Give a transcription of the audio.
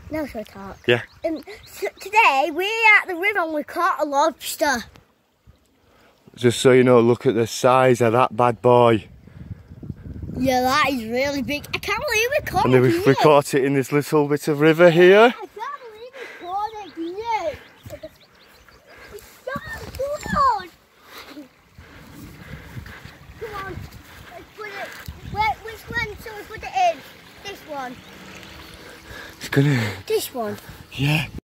Now shall I talk? Yeah. So today we're at the river and we caught a lobster. Just so you know, look at the size of that bad boy. Yeah, that is really big. I can't believe we caught And it we caught it in this little bit of river here. I can't believe we caught it here. It's so good. Come on, let's put it. Which one shall we put it in? This one. It's gonna. This one. Yeah.